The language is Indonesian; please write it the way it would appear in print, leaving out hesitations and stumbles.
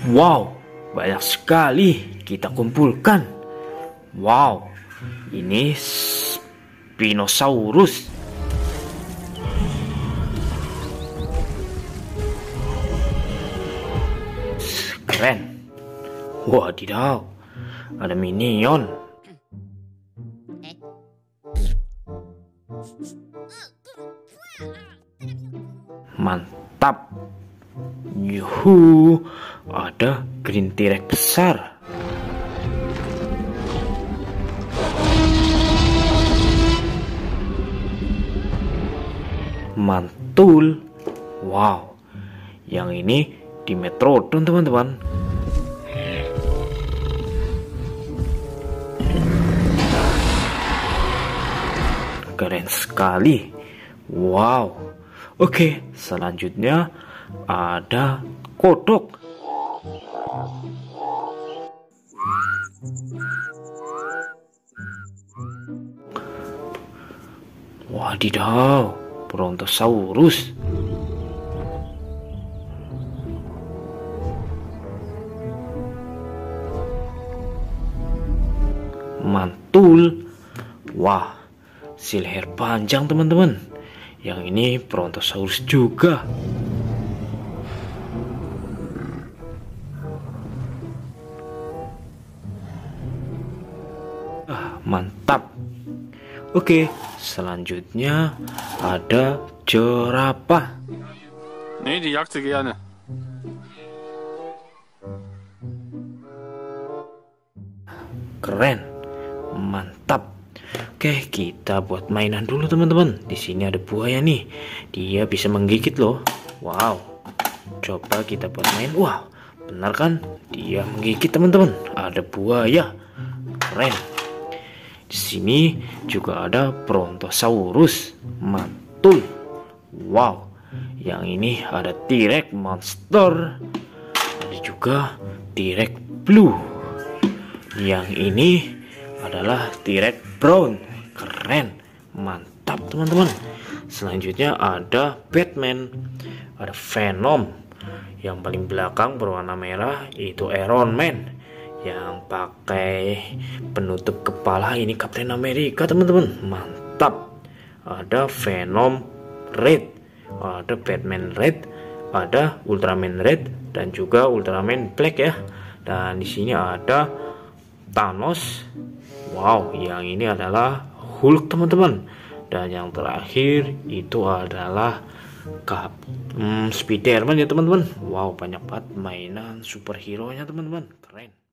Wow, banyak sekali kita kumpulkan. Wow, ini Spinosaurus. Keren. Wadidaw, ada minion. Mantap. Yuhu, ada green T-Rex besar. Mantul. Wow, yang ini Dimetrodon teman-teman. Keren sekali. Wow. Oke, selanjutnya ada kodok. Wadidaw, Brontosaurus. Mantul. Wah, si leher panjang teman-teman. Yang ini Brontosaurus juga. Mantap. Oke, selanjutnya ada jerapah. Nee, die jagt sie gerne. Keren. Mantap. Oke, kita buat mainan dulu teman-teman. Di sini ada buaya nih. Dia bisa menggigit loh. Wow. Coba kita buat main. Wah, benar kan? Dia menggigit teman-teman. Ada buaya. Keren. Di sini juga ada Brontosaurus. Mantul. Wow. Yang ini ada T-Rex monster. Ada juga T-Rex blue. Yang ini adalah T-Rex brown. Keren. Mantap teman-teman. Selanjutnya ada Batman. Ada Venom. Yang paling belakang berwarna merah itu Iron Man. Yang pakai penutup kepala ini Captain America teman-teman. Mantap. Ada Venom Red. Ada Batman Red. Ada Ultraman Red. Dan juga Ultraman Black ya. Dan di sini ada Thanos. Wow, yang ini adalah Hulk teman-teman. Dan yang terakhir itu adalah Spiderman ya teman-teman. Wow, banyak banget mainan superhero nya teman-teman. Keren.